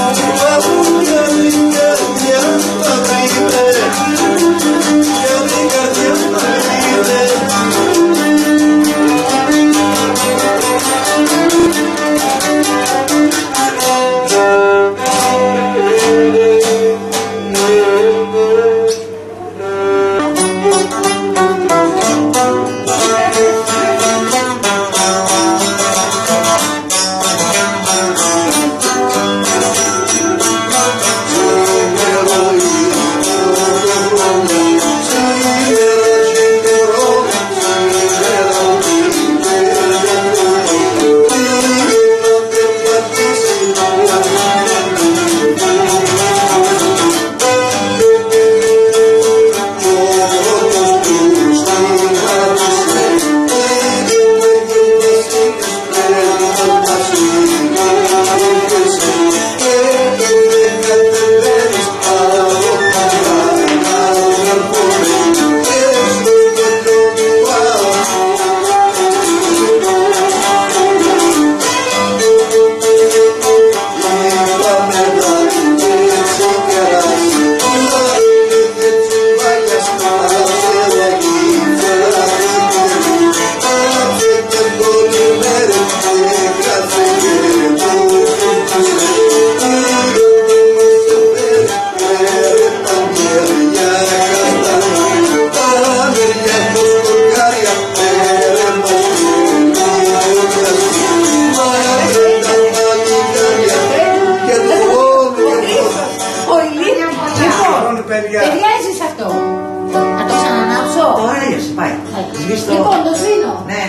Ταιριάζεις αυτό. Να το ξανανάψω. Ωραίος, πάει. Σβήστο. Λοιπόν, το σβήνω. Ναι.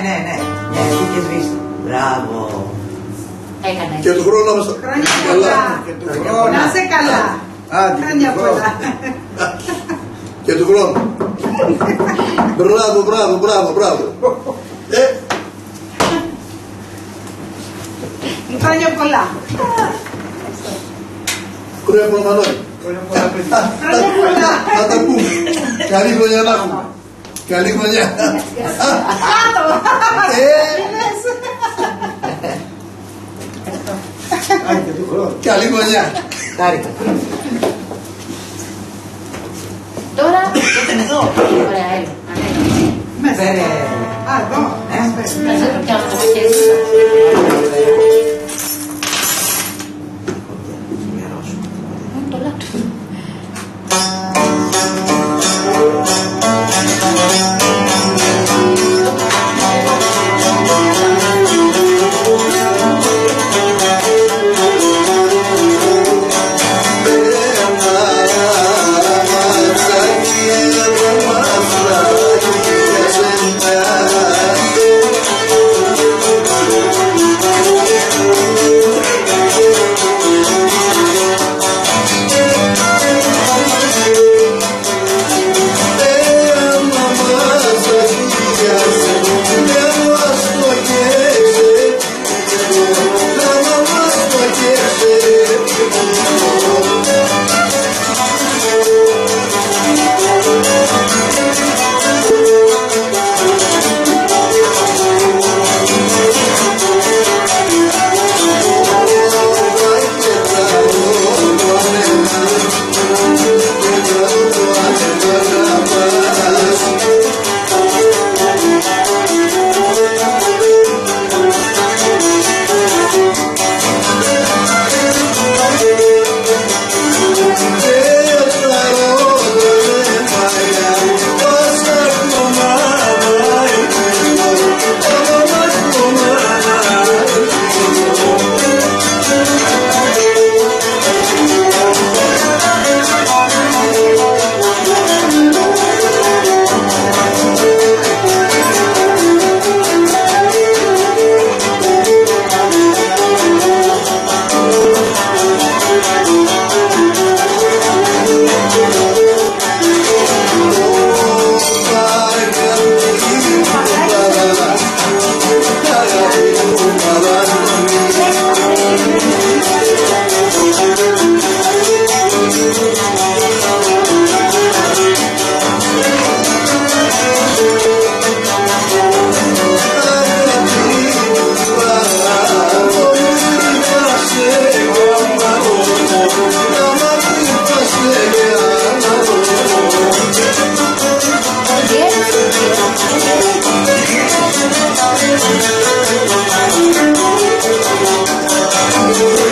Και σβήστο. Μπράβο. Έκανε. Και του χρόνου να Χρόνια πολλά. Να είσαι καλά. Χρόνια πολλά. Και του χρόνου. Μπράβο. Χρόνια πολλά. Χρόνια πολλά, Μανώλη. Χρόνια πολλά. Θα τα πούμε. Καλή χρονιά να έχουμε. Καλή χρονιά. Κάτω. Καλή χρονιά. Τώρα έχουμε εδώ. Ωραία, έλα. Μέσα. Α, εδώ. Θα σε το πιάνω το χέρι. Το λάπτο. Yeah.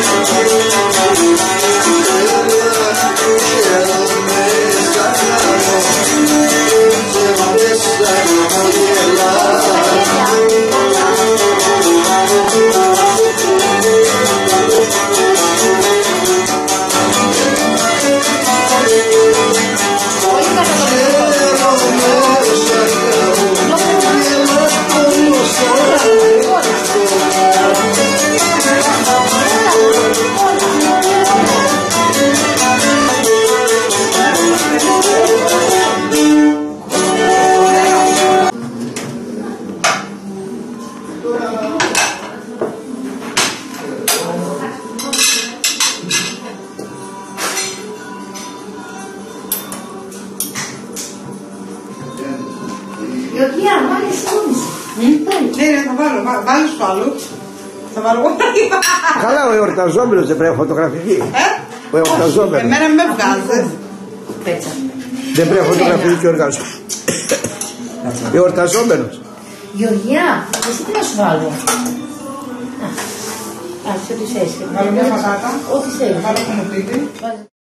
Γεωργία, βάλε σύνδεση. Ναι, θα βάλω. Βάλεις το άλλο. Θα βάλω εγώ. Καλά, ο εορταζόμενος δεν πρέπει φωτογραφική. Ο εορταζόμενος. Εμένα με βγάζεις. Πέτσα. Δεν πρέπει φωτογραφική και οργάζομαι. Εορταζόμενος. Γεωργία, εσύ τι να σου βάλω. Ας, ό,τι θες. Βάλω μια πατάτα. Ό,τι θέλεις. Βάλω κομμωτήτη.